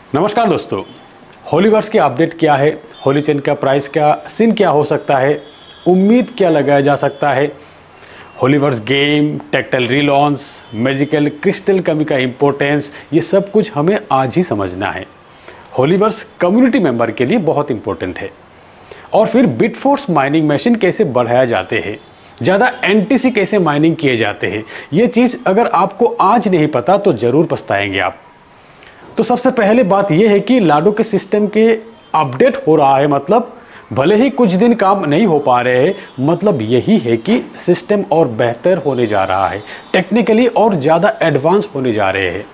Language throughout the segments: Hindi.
नमस्कार दोस्तों, होलीवर्स की अपडेट क्या है, होली चेन का प्राइस क्या, सीन क्या हो सकता है, उम्मीद क्या लगाया जा सकता है, Holyverse game, tactile relaunch, magical crystal कमी का इंपॉर्टेंस, ये सब कुछ हमें आज ही समझना है। होलीवर्स कम्युनिटी मेंबर के लिए बहुत इंपॉर्टेंट है। और फिर बिटफोर्स माइनिंग मशीन कैसे बढ़ाया जाते हैं, ज़्यादा एनटीसी कैसे माइनिंग किए जाते हैं, ये चीज़ अगर आपको आज नहीं पता तो ज़रूर पछताएंगे आप। तो सबसे पहले बात यह है कि लाडो के सिस्टम के अपडेट हो रहा है, मतलब भले ही कुछ दिन काम नहीं हो पा रहे हैं, मतलब यही है कि सिस्टम और बेहतर होने जा रहा है, टेक्निकली और ज़्यादा एडवांस होने जा रहे हैं।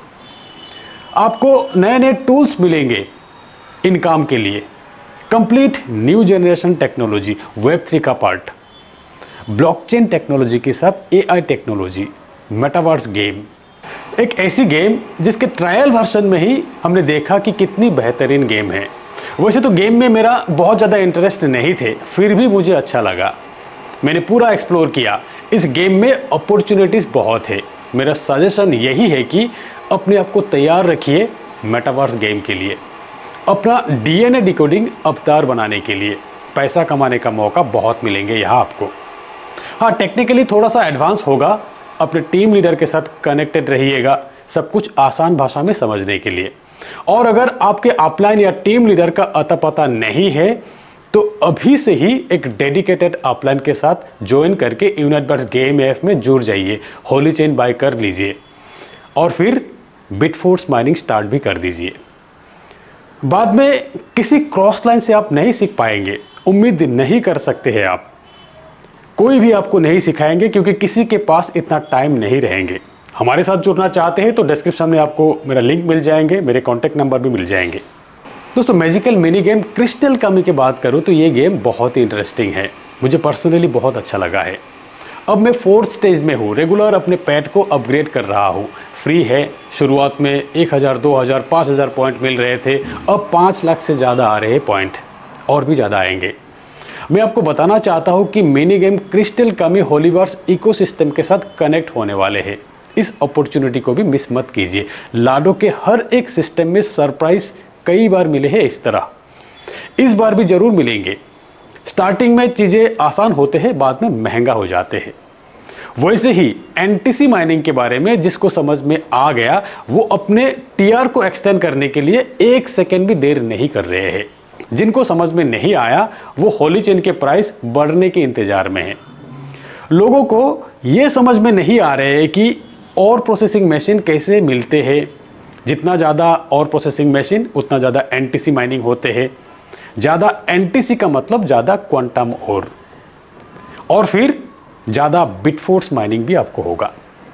आपको नए नए टूल्स मिलेंगे इन काम के लिए। कंप्लीट न्यू जनरेशन टेक्नोलॉजी, वेब3 का पार्ट, ब्लॉकचेन टेक्नोलॉजी के साथ एआई टेक्नोलॉजी, मेटावर्स गेम, एक ऐसी गेम जिसके ट्रायल वर्जन में ही हमने देखा कि कितनी बेहतरीन गेम है। वैसे तो गेम में मेरा बहुत ज़्यादा इंटरेस्ट नहीं थे, फिर भी मुझे अच्छा लगा, मैंने पूरा एक्सप्लोर किया। इस गेम में अपॉर्चुनिटीज़ बहुत है। मेरा सजेशन यही है कि अपने आप को तैयार रखिए मेटावर्स गेम के लिए, अपना डीएनए डिकोडिंग अवतार बनाने के लिए। पैसा कमाने का मौका बहुत मिलेंगे यहाँ आपको। हाँ, टेक्निकली थोड़ा सा एडवांस होगा, अपने टीम लीडर के साथ कनेक्टेड रहिएगा, सब कुछ आसान भाषा में समझने के लिए। और अगर आपके अपलाइन या टीम लीडर का अता पता नहीं है तो अभी से ही एक डेडिकेटेड अपलाइन के साथ ज्वाइन करके यूनिवर्स गेम ऐप में जुड़ जाइए, होली चेन बाय कर लीजिए और फिर बिटफोर्स माइनिंग स्टार्ट भी कर दीजिए। बाद में किसी क्रॉस लाइन से आप नहीं सीख पाएंगे, उम्मीद नहीं कर सकते हैं आप, कोई भी आपको नहीं सिखाएंगे क्योंकि किसी के पास इतना टाइम नहीं रहेंगे। हमारे साथ जुड़ना चाहते हैं तो डिस्क्रिप्शन में आपको मेरा लिंक मिल जाएंगे, मेरे कॉन्टैक्ट नंबर भी मिल जाएंगे। दोस्तों, मैजिकल मिनी गेम क्रिस्टल कमी की बात करूं तो ये गेम बहुत ही इंटरेस्टिंग है, मुझे पर्सनली बहुत अच्छा लगा है। अब मैं 4th स्टेज में हूँ, रेगुलर अपने पैट को अपग्रेड कर रहा हूँ। फ्री है, शुरुआत में 1000, 2000, 5000 पॉइंट मिल रहे थे, अब 5 लाख से ज़्यादा आ रहे हैं पॉइंट, और भी ज़्यादा आएंगे। मैं आपको बताना चाहता हूं कि मिनी गेम क्रिस्टल कमी होलीवर्स इकोसिस्टम के साथ कनेक्ट होने वाले हैं। इस अपॉर्चुनिटी को भी मिस मत कीजिए। लाडो के हर एक सिस्टम में सरप्राइज कई बार मिले हैं इस तरह, इस बार भी जरूर मिलेंगे। स्टार्टिंग में चीज़ें आसान होते हैं, बाद में महंगा हो जाते हैं। वैसे ही एनटीसी माइनिंग के बारे में जिसको समझ में आ गया वो अपने टीआर को एक्सटेंड करने के लिए 1 सेकेंड भी देर नहीं कर रहे हैं। जिनको समझ में नहीं आया वो होली चेन के प्राइस बढ़ने के इंतजार में है। लोगों को ये समझ में नहीं आ रहे है कि और प्रोसेसिंग मशीन कैसे मिलते हैं। जितना ज़्यादा और प्रोसेसिंग मशीन उतना ज़्यादा एनटीसी माइनिंग होते हैं। ज़्यादा एनटीसी का मतलब ज़्यादा क्वांटम और फिर ज़्यादा बिटफोर्स माइनिंग भी आपको होगा।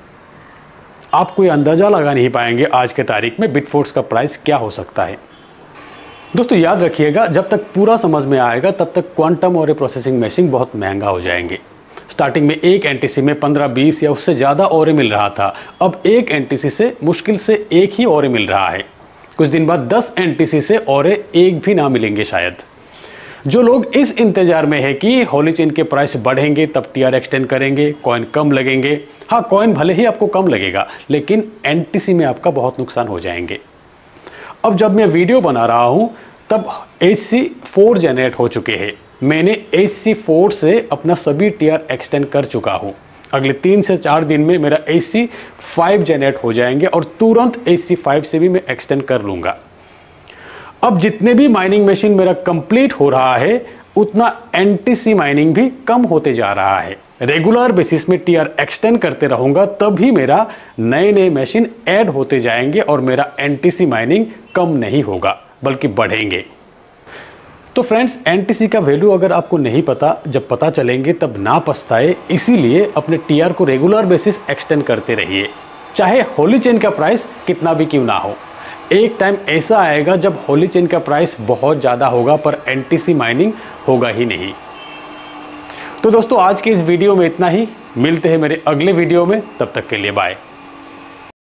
आप कोई अंदाज़ा लगा नहीं पाएंगे आज के तारीख में बिटफोर्स का प्राइस क्या हो सकता है। दोस्तों याद रखिएगा, जब तक पूरा समझ में आएगा तब तक क्वांटम और प्रोसेसिंग मशीन बहुत महंगा हो जाएंगे। स्टार्टिंग में एक एनटीसी में 15-20 या उससे ज़्यादा और मिल रहा था, अब एक एनटीसी से मुश्किल से एक ही और मिल रहा है। कुछ दिन बाद 10 एनटीसी से और एक भी ना मिलेंगे शायद। जो लोग इस इंतजार में है कि होली चेन के प्राइस बढ़ेंगे तब टीआर एक्सटेंड करेंगे, कॉइन कम लगेंगे। हाँ, कॉइन भले ही आपको कम लगेगा लेकिन एनटीसी में आपका बहुत नुकसान हो जाएंगे। अब जब मैं वीडियो बना रहा हूं तब HC4 जनरेट हो चुके हैं। मैंने HC4 से अपना सभी टीआर एक्सटेंड कर चुका हूं। अगले 3 से 4 दिन में मेरा HC5 जनरेट हो जाएंगे और तुरंत HC5 से भी मैं एक्सटेंड कर लूंगा। अब जितने भी माइनिंग मशीन मेरा कंप्लीट हो रहा है उतना एनटीसी माइनिंग भी कम होते जा रहा है। रेगुलर बेसिस में टीआर एक्सटेंड करते रहूंगा तभी मेरा नए मशीन ऐड होते जाएंगे और मेरा एनटीसी माइनिंग कम नहीं होगा बल्कि बढ़ेंगे। तो फ्रेंड्स, एनटीसी का वैल्यू अगर आपको नहीं पता, जब पता चलेंगे तब ना पछताए। इसीलिए अपने टीआर को रेगुलर बेसिस एक्सटेंड करते रहिए, चाहे होली चेन का प्राइस कितना भी क्यों ना हो। एक टाइम ऐसा आएगा जब होली चेन का प्राइस बहुत ज़्यादा होगा पर एनटीसी माइनिंग होगा ही नहीं। तो दोस्तों, आज के इस वीडियो में इतना ही। मिलते हैं मेरे अगले वीडियो में, तब तक के लिए बाय।